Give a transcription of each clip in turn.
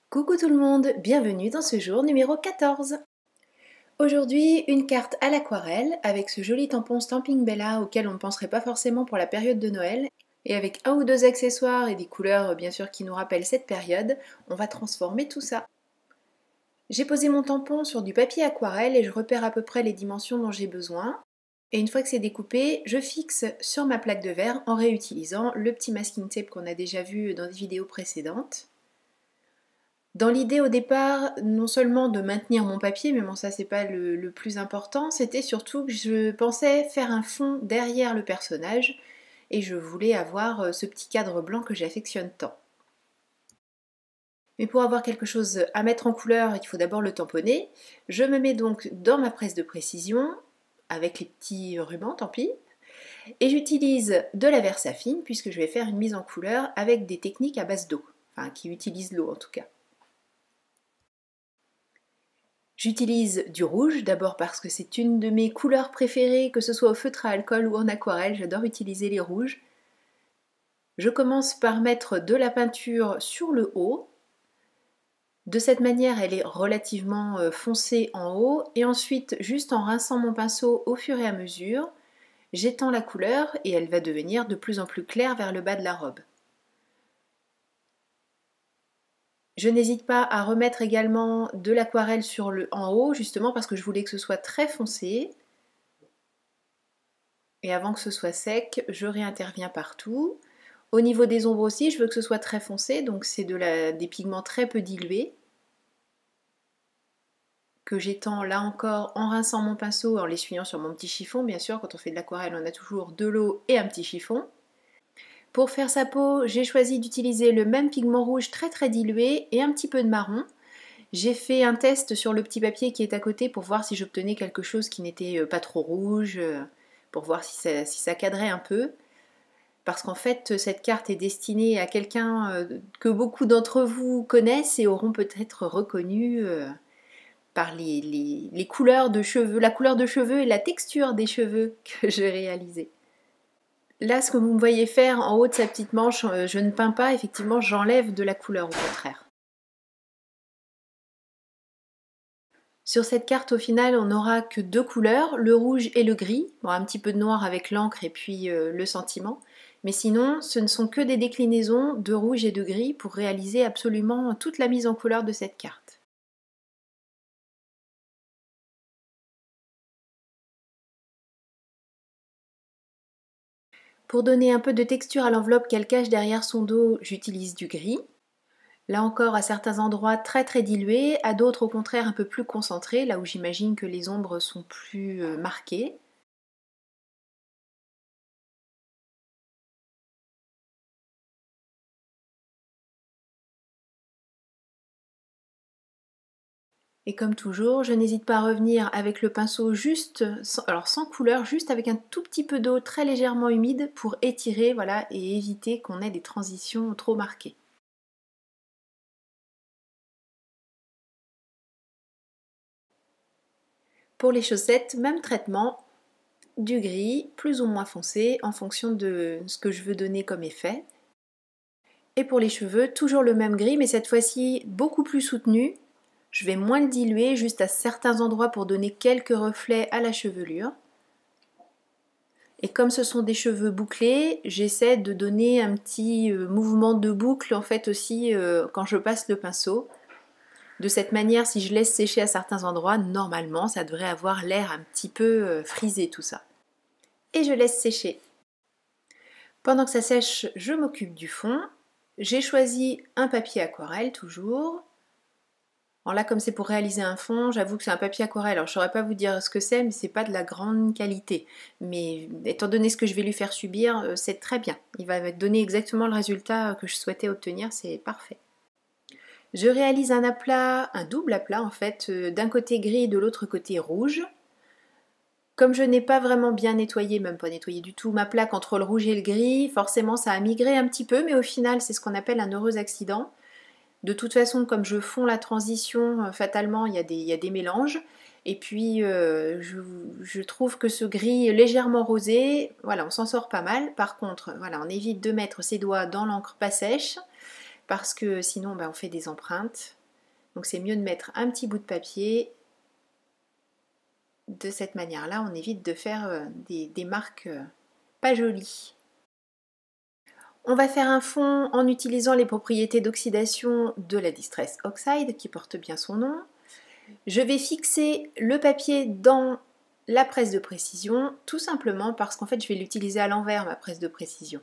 Coucou tout le monde, bienvenue dans ce jour numéro 14. Aujourd'hui, une carte à l'aquarelle avec ce joli tampon Stampin' Bella auquel on ne penserait pas forcément pour la période de Noël. Et avec un ou deux accessoires et des couleurs bien sûr qui nous rappellent cette période, on va transformer tout ça. J'ai posé mon tampon sur du papier aquarelle et je repère à peu près les dimensions dont j'ai besoin. Et une fois que c'est découpé, je fixe sur ma plaque de verre en réutilisant le petit masking tape qu'on a déjà vu dans des vidéos précédentes. Dans l'idée au départ, non seulement de maintenir mon papier, mais bon ça c'est pas le plus important, c'était surtout que je pensais faire un fond derrière le personnage et je voulais avoir ce petit cadre blanc que j'affectionne tant. Mais pour avoir quelque chose à mettre en couleur, il faut d'abord le tamponner. Je me mets donc dans ma presse de précision, avec les petits rubans, tant pis, et j'utilise de la Versafine puisque je vais faire une mise en couleur avec des techniques à base d'eau, enfin qui utilisent l'eau en tout cas. J'utilise du rouge, d'abord parce que c'est une de mes couleurs préférées, que ce soit au feutre à alcool ou en aquarelle, j'adore utiliser les rouges. Je commence par mettre de la peinture sur le haut. De cette manière, elle est relativement foncée en haut. Et ensuite, juste en rinçant mon pinceau au fur et à mesure, j'étends la couleur et elle va devenir de plus en plus claire vers le bas de la robe. Je n'hésite pas à remettre également de l'aquarelle en haut, justement parce que je voulais que ce soit très foncé. Et avant que ce soit sec, je réinterviens partout. Au niveau des ombres aussi, je veux que ce soit très foncé, donc c'est des pigments très peu dilués que j'étends là encore en rinçant mon pinceau, en l'essuyant sur mon petit chiffon. Bien sûr, quand on fait de l'aquarelle, on a toujours de l'eau et un petit chiffon. Pour faire sa peau, j'ai choisi d'utiliser le même pigment rouge très dilué et un petit peu de marron. J'ai fait un test sur le petit papier qui est à côté pour voir si j'obtenais quelque chose qui n'était pas trop rouge, pour voir si ça cadrait un peu. Parce qu'en fait, cette carte est destinée à quelqu'un que beaucoup d'entre vous connaissent et auront peut-être reconnu par les couleurs de cheveux, la couleur de cheveux et la texture des cheveux que j'ai réalisé. Là, ce que vous me voyez faire en haut de sa petite manche, je ne peins pas, effectivement, j'enlève de la couleur au contraire. Sur cette carte, au final, on n'aura que deux couleurs, le rouge et le gris. Bon, un petit peu de noir avec l'encre et puis le sentiment. Mais sinon, ce ne sont que des déclinaisons de rouge et de gris pour réaliser absolument toute la mise en couleur de cette carte. Pour donner un peu de texture à l'enveloppe qu'elle cache derrière son dos, j'utilise du gris. Là encore, à certains endroits très dilués, à d'autres au contraire un peu plus concentrés, là où j'imagine que les ombres sont plus marquées. Et comme toujours, je n'hésite pas à revenir avec le pinceau juste, sans couleur, juste avec un tout petit peu d'eau très légèrement humide pour étirer, voilà, et éviter qu'on ait des transitions trop marquées. Pour les chaussettes, même traitement, du gris, plus ou moins foncé, en fonction de ce que je veux donner comme effet. Et pour les cheveux, toujours le même gris, mais cette fois-ci beaucoup plus soutenu. Je vais moins le diluer, juste à certains endroits pour donner quelques reflets à la chevelure. Et comme ce sont des cheveux bouclés, j'essaie de donner un petit mouvement de boucle en fait aussi quand je passe le pinceau. De cette manière, si je laisse sécher à certains endroits, normalement ça devrait avoir l'air un petit peu frisé tout ça. Et je laisse sécher. Pendant que ça sèche, je m'occupe du fond. J'ai choisi un papier aquarelle toujours. Alors là, comme c'est pour réaliser un fond, j'avoue que c'est un papier aquarelle. Alors je ne saurais pas vous dire ce que c'est, mais c'est pas de la grande qualité. Mais étant donné ce que je vais lui faire subir, c'est très bien. Il va me donner exactement le résultat que je souhaitais obtenir, c'est parfait. Je réalise un aplat, un double aplat en fait, d'un côté gris et de l'autre côté rouge. Comme je n'ai pas vraiment bien nettoyé, même pas nettoyé du tout, ma plaque entre le rouge et le gris, forcément ça a migré un petit peu, mais au final c'est ce qu'on appelle un heureux accident. De toute façon, comme je fonds la transition, fatalement il y a des mélanges. Et puis je trouve que ce gris légèrement rosé, voilà, on s'en sort pas mal. Par contre, voilà, on évite de mettre ses doigts dans l'encre pas sèche, parce que sinon on fait des empreintes. Donc c'est mieux de mettre un petit bout de papier. De cette manière-là, on évite de faire des marques pas jolies. On va faire un fond en utilisant les propriétés d'oxydation de la Distress Oxide, qui porte bien son nom. Je vais fixer le papier dans la presse de précision, tout simplement parce qu'en fait je vais l'utiliser à l'envers, ma presse de précision.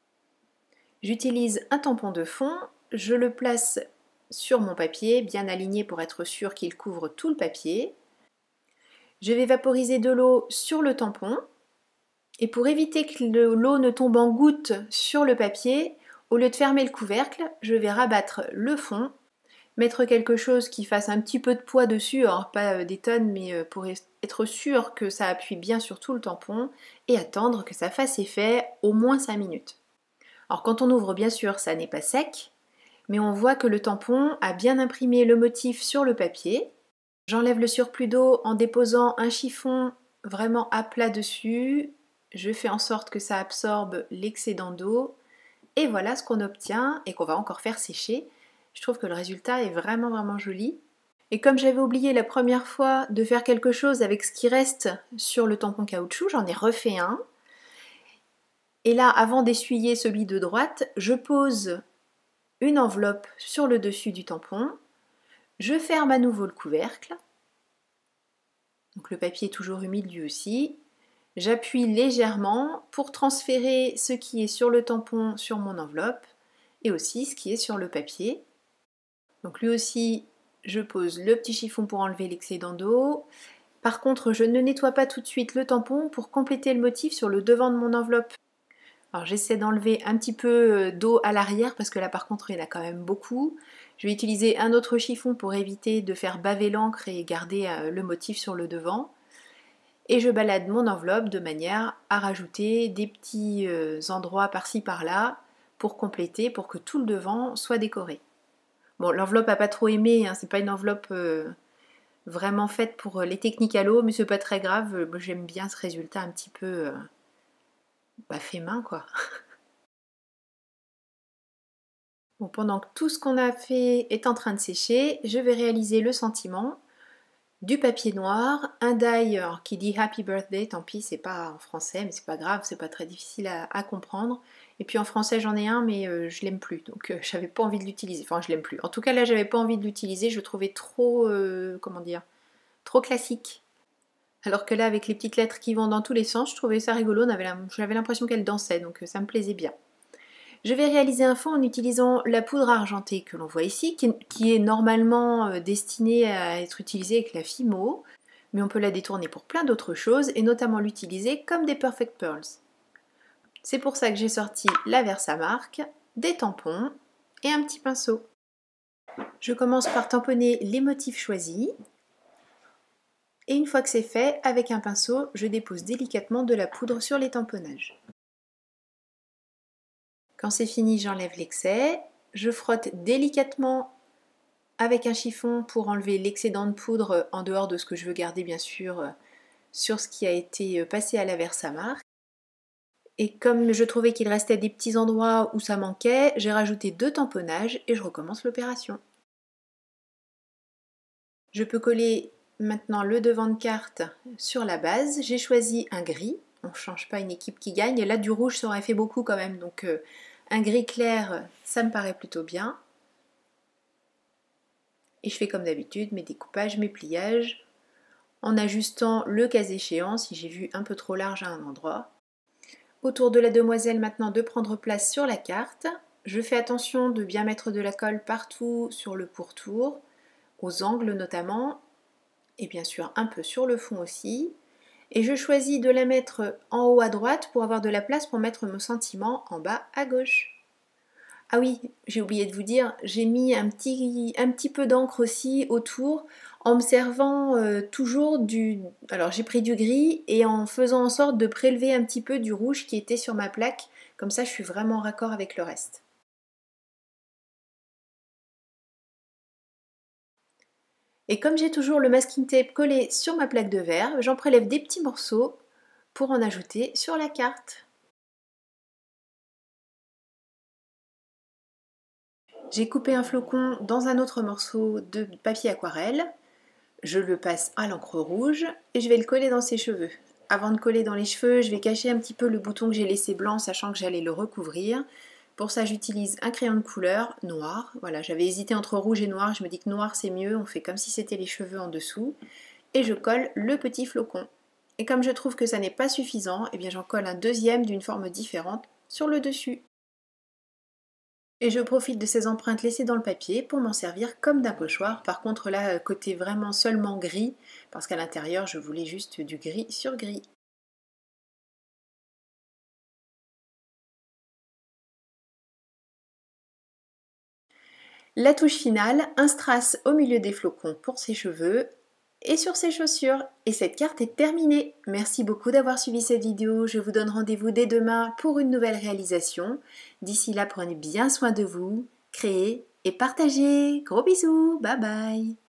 J'utilise un tampon de fond, je le place sur mon papier, bien aligné pour être sûr qu'il couvre tout le papier. Je vais vaporiser de l'eau sur le tampon, et pour éviter que l'eau ne tombe en gouttes sur le papier, au lieu de fermer le couvercle, je vais rabattre le fond, mettre quelque chose qui fasse un petit peu de poids dessus, alors pas des tonnes, mais pour être sûr que ça appuie bien sur tout le tampon, et attendre que ça fasse effet au moins 5 minutes. Alors quand on ouvre, bien sûr, ça n'est pas sec, mais on voit que le tampon a bien imprimé le motif sur le papier. J'enlève le surplus d'eau en déposant un chiffon vraiment à plat dessus. Je fais en sorte que ça absorbe l'excédent d'eau. Et voilà ce qu'on obtient et qu'on va encore faire sécher. Je trouve que le résultat est vraiment vraiment joli. Et comme j'avais oublié la première fois de faire quelque chose avec ce qui reste sur le tampon caoutchouc, j'en ai refait un. Et là, avant d'essuyer celui de droite, je pose une enveloppe sur le dessus du tampon. Je ferme à nouveau le couvercle. Donc le papier est toujours humide lui aussi. J'appuie légèrement pour transférer ce qui est sur le tampon sur mon enveloppe et aussi ce qui est sur le papier. Donc lui aussi, je pose le petit chiffon pour enlever l'excédent d'eau. Par contre, je ne nettoie pas tout de suite le tampon pour compléter le motif sur le devant de mon enveloppe. Alors j'essaie d'enlever un petit peu d'eau à l'arrière parce que là par contre il y en a quand même beaucoup. Je vais utiliser un autre chiffon pour éviter de faire baver l'encre et garder le motif sur le devant. Et je balade mon enveloppe de manière à rajouter des petits endroits par-ci par-là pour compléter, pour que tout le devant soit décoré. Bon, l'enveloppe n'a pas trop aimé, hein, c'est pas une enveloppe vraiment faite pour les techniques à l'eau, mais c'est pas très grave, j'aime bien ce résultat un petit peu fait main quoi. Bon, pendant que tout ce qu'on a fait est en train de sécher, je vais réaliser le sentiment. Du papier noir, un die qui dit Happy Birthday, tant pis, c'est pas en français, mais c'est pas grave, c'est pas très difficile à comprendre. Et puis en français j'en ai un, mais je l'aime plus, donc j'avais pas envie de l'utiliser. Enfin, je l'aime plus. En tout cas, là, j'avais pas envie de l'utiliser, je le trouvais trop, comment dire, trop classique. Alors que là, avec les petites lettres qui vont dans tous les sens, je trouvais ça rigolo, j'avais l'impression qu'elle dansait, donc ça me plaisait bien. Je vais réaliser un fond en utilisant la poudre argentée que l'on voit ici, qui est normalement destinée à être utilisée avec la Fimo, mais on peut la détourner pour plein d'autres choses, et notamment l'utiliser comme des Perfect Pearls. C'est pour ça que j'ai sorti la Versamark, des tampons et un petit pinceau. Je commence par tamponner les motifs choisis, et une fois que c'est fait, avec un pinceau, je dépose délicatement de la poudre sur les tamponnages. Quand c'est fini, j'enlève l'excès, je frotte délicatement avec un chiffon pour enlever l'excédent de poudre en dehors de ce que je veux garder bien sûr sur ce qui a été passé à la Versamark. Et comme je trouvais qu'il restait des petits endroits où ça manquait, j'ai rajouté 2 tamponnages et je recommence l'opération. Je peux coller maintenant le devant de carte sur la base. J'ai choisi un gris, on ne change pas une équipe qui gagne. Là du rouge ça aurait fait beaucoup quand même, donc un gris clair ça me paraît plutôt bien. Et je fais comme d'habitude mes découpages, mes pliages, en ajustant le cas échéant si j'ai vu un peu trop large à un endroit. Autour de la demoiselle maintenant de prendre place sur la carte. Je fais attention de bien mettre de la colle partout sur le pourtour, aux angles notamment, et bien sûr un peu sur le fond aussi. Et je choisis de la mettre en haut à droite pour avoir de la place pour mettre mon sentiment en bas à gauche. Ah oui, j'ai oublié de vous dire, j'ai mis un petit peu d'encre aussi autour en me servant toujours du... Alors j'ai pris du gris et en faisant en sorte de prélever un petit peu du rouge qui était sur ma plaque, comme ça je suis vraiment en raccord avec le reste. Et comme j'ai toujours le masking tape collé sur ma plaque de verre, j'en prélève des petits morceaux pour en ajouter sur la carte. J'ai coupé un flocon dans un autre morceau de papier aquarelle. Je le passe à l'encre rouge et je vais le coller dans ses cheveux. Avant de coller dans les cheveux, je vais cacher un petit peu le bouton que j'ai laissé blanc, sachant que j'allais le recouvrir. Pour ça, j'utilise un crayon de couleur noir. Voilà, j'avais hésité entre rouge et noir. Je me dis que noir c'est mieux. On fait comme si c'était les cheveux en dessous. Et je colle le petit flocon. Et comme je trouve que ça n'est pas suffisant, eh bien j'en colle un deuxième d'une forme différente sur le dessus. Et je profite de ces empreintes laissées dans le papier pour m'en servir comme d'un pochoir. Par contre là, côté vraiment seulement gris, parce qu'à l'intérieur je voulais juste du gris sur gris. La touche finale, un strass au milieu des flocons pour ses cheveux et sur ses chaussures. Et cette carte est terminée. Merci beaucoup d'avoir suivi cette vidéo. Je vous donne rendez-vous dès demain pour une nouvelle réalisation. D'ici là, prenez bien soin de vous, créez et partagez. Gros bisous, bye bye.